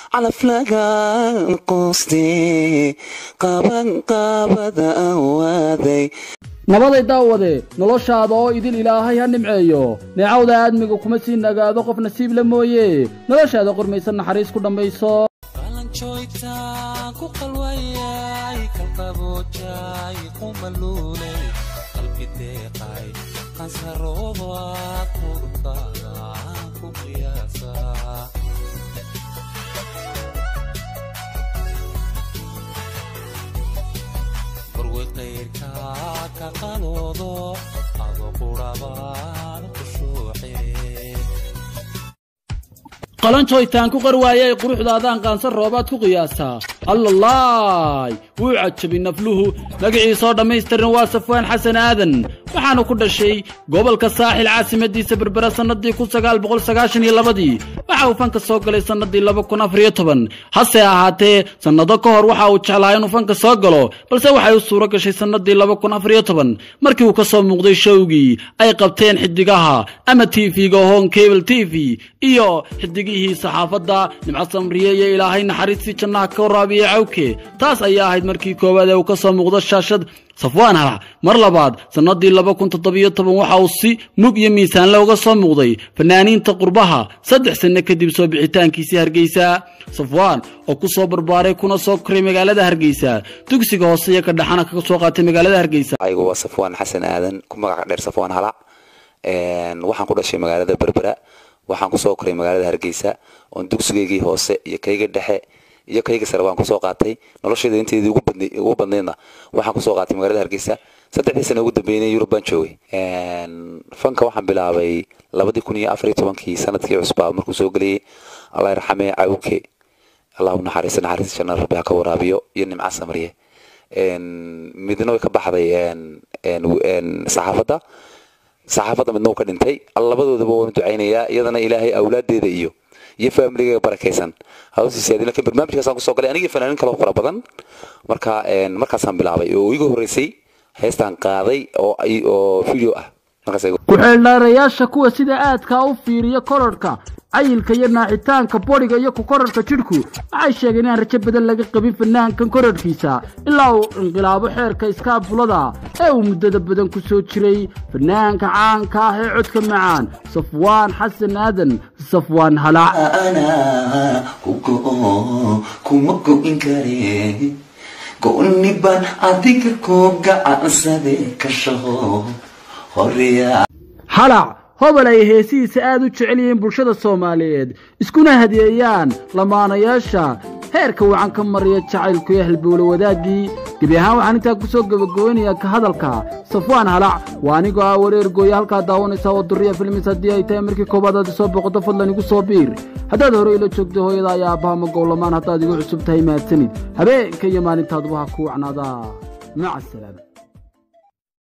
على فلاقة قوستي قابد أوادي nabaday daawade noloshaada oo idil ilaahay ha nimceeyo neecawda aadmiga kuma sii nagaado qof nasiib la mooyee noloshaada qormaysan naxariis ku dhamayso qalanjooyta ku qalwayay kalqaboojay qumalulay qalbi deeqay qansarooba kurtada ku qiyaasa غيرك كقلوضو أبو قربان كشوحي qalanjooytaan ku qarwaayay quruxdaadaan qaansan roobaad ku qiyaasa allallaay wuu cajabin nafluhu magaciisa oo dhammaystiran waa Safwaan Xasan Aadan waxaanu ku dhashay gobolka Saaxil caasimadiisa Berbera sanadii 1992 waxa uu fanka soo galay sanadii 2014 hase ahaatee sanado ka hor waxa uu jeclaa inuu fanka soo galo balse waxa uu suuro gashay sanadii 2014 markii uu ka soo muuqday showgii ay qabteen xidigaha ama TV-ga Home Cable TV iyo xidigihii saxaafadda nimca samriye iyo ilaahay naxariistii jannaha ka waraabiye cawke taas ayaa ahayd markii koowaad ee uu ka soo muuqdo shaashad Safwaan Halac mar labaad sanadii 2017 waxa uu si mug iyo miisaan looga soo muuqday fanaaniinta qurbaha 3 sano kadib soo bixitaankiisa Hargeysa Safwaan oo ku soo barbaaray kuna soo koray magaalada Hargeysa dugsiga hoose iyo ka dhaxana ka soo qaatay magaalada Hargeysa aygu waa Safwaan Xasan Aadan ku magac dheer Safwaan Halac waxaan ku dhashay magaalada Berbera waxaan ku soo koray magaalada Hargeysa oo dugsigeygii hoose iyo kayga dhexe iyo kayga sare waan ku soo qaatay noloshayda inteedii ugu badneedna waxaan ku soo qaatay magaalada Hargeysa 3 sano ugu dambeeyay Yurub baan joogay fanka waxaan bilaabay 2014 sanadkii cusbaa markuu soo galay Allah yarxamee cawke Allahu naxariis janna rabbi ha ka waraabiyo iyo nimca samriye midna way ka baxday saxaafadda midna ka dhintay labadoodaba waan ducaynayaa iyadana ilaahay awlaadeeda iyo family-ga barakeysan hawsiiseedii laakiin barnaamijkaas aan ku soo galay aniga fanaanin kale oo fara badan markaasaan bilaabay oo igu horeysay heestaan qaaday oo video ah ku xeeldheerayaasha kuwa sida aadka u fiiriyo kororka cayilka iyo naaxitaanka bodiga iyo ku kororka jidhku waxay sheegeen in rajo badan laga qabin fanaankan kororkiisa ilaa uu inqilaabo xeerka iskaabulada ee uu muddada badan ku soo jiray fanaanka caanka ah ee codka macaan Safwaan Xasan Aadan Safwaan Halac kuma go'in kareen go'ni baan adiga ku gacansade ka shaqo horiya Halac hobol ay heesiisa aad u jecel yihiin bulshada Soomaaliyeed iskuna hadiyayaan lamaanayaasha heerka wacan ka mariya jacaylku iyo halbowle wadaagii gabi ahaan waxaan intaa ku soo gabagabeynayaa ka hadalka Safwaan Halac waa aniga wareer gooy halka daawanaysa oo duriya filmis hadii ay tahay markii koobaad aad soo boqoto fadlan igu soo biir haddaad hore ila joogto hooyada ayaa aabbaha ma gowlamaan haddaad igu cusub tahay mahadsanid habeenka iyo maalintaad waxa ku wacnaada maca salaam